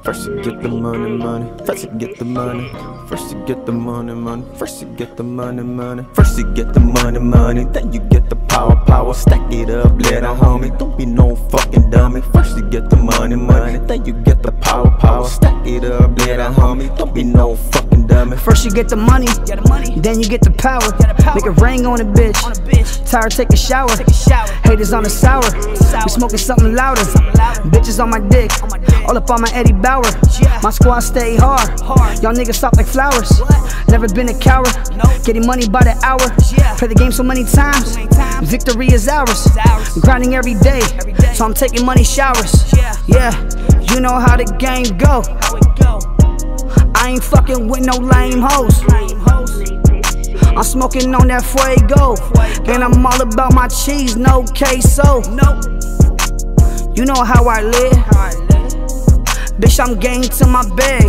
First you get the money, money. First you get the money. First you get the money, money. First you get the money, money. First you get the money, money. Then you get the power, power. Stack it up, little homie. Don't be no fucking dummy. First you get the money, money. Then you get the power, power. Stack it up, little homie. Don't be no fucking dummy. First you get the money, then you get the power. Make it rain on a bitch. Tired, take a shower. Haters on the sour. We smoking something louder. Bitches on my dick, all up on my Eddie Bauer. My squad stay hard. Y'all niggas soft like flowers. Never been a coward. Getting money by the hour. Play the game so many times. Victory is ours. Grinding every day, so I'm taking money showers. Yeah, you know how the game go. I ain't fucking with no lame hoes. I'm smoking on that fuego, and I'm all about my cheese, no queso. You know how I live. Bitch, I'm gang to my bag.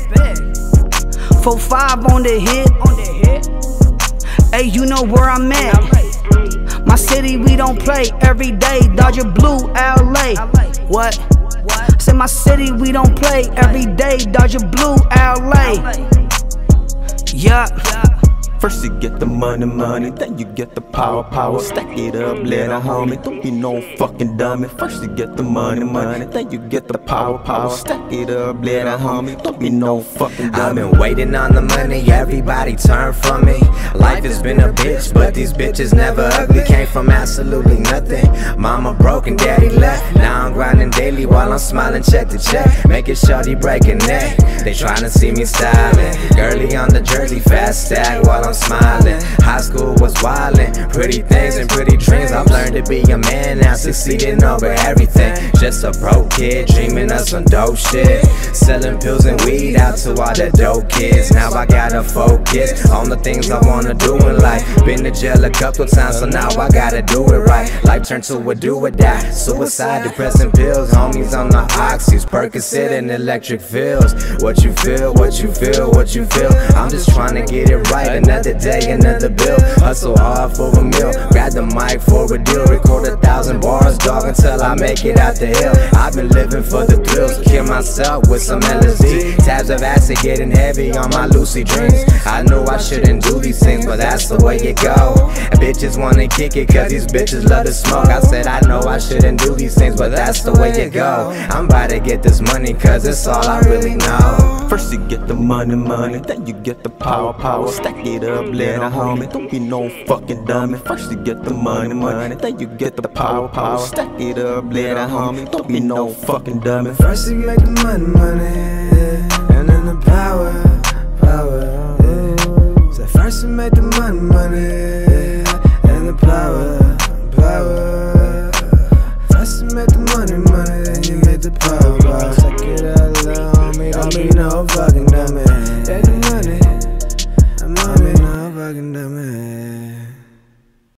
4-5 on the hit. Hey, you know where I'm at. My city, we don't play every day. Dodger Blue, LA. What? Said my city, we don't play every day. Dodger Blue, LA. Yeah. First you get the money, money, then you get the power, power. Stack it up, little homie, don't be no fucking dummy. First you get the money, money, then you get the power, power. Stack it up, little homie, don't be no fucking dummy. I've been waiting on the money, everybody turn from me. Life has been a bitch, but these bitches never ugly. Came from absolutely nothing. Mama broke and daddy left. Now I'm grinding daily while I'm smiling check to check. Making shorty break a neck. They tryna see me styling. Girly on the jersey, fast stack while I'm smiling. High school was wildin', pretty things and pretty dreams. I've learned to be a man now, succeeding over everything. Just a broke kid, dreaming of some dope shit. Selling pills and weed out to all the dope kids. Now I gotta focus on the things I wanna do in life. Been to jail a couple times, so now I gotta do it right. Life turned to a do or die. Suicide, depressing pills, homies on the oxys, Percocet and electric fields. What you feel, what you feel, what you feel. I'm just trying to get it right. Another day, another bill. Hustle hard for a meal. Grab the mic for a deal. Record 1,000 bars, dog, until I make it out the hill. I've been living for the thrills. Kill myself with some LSD. Tabs of acid getting heavy on my lucid dreams. I knew I shouldn't do these things, but that's the way it go. And bitches wanna kick it cause these bitches love to smoke. I said I know I shouldn't do these things, but that's the way it go. I'm about to get this money cause it's all I really know. First you get the money, money, then you get the power, power. Stack it up, little homie, don't be no fucking dummy. First you get the money, money, then you get the power, power. Stack it up, little homie, don't be no fucking dummy. First you make the money, money.